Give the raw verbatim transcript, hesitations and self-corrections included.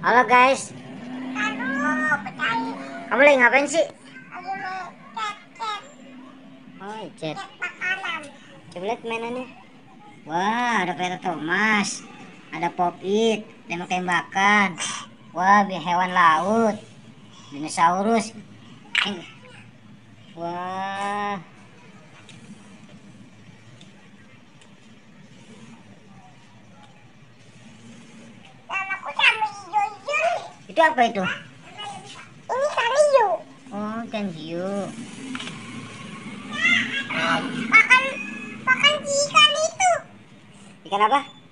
Halo guys, Aduh, pecahin. kamu lagi ngapain sih? Lagi main cat-cat, Oh, chat. cat makanan. Coba lihat mainannya. Wah, ada kereta Thomas, ada Pop It, tembak tembakan. Wah, bi- hewan laut, dinosaurus. Eh, Wah, Dan aku sama hijau-hijau nih. itu apa itu? Ini kan hijau. Oh, ikan hiu. Makan, makan si ikan itu. Ikan apa?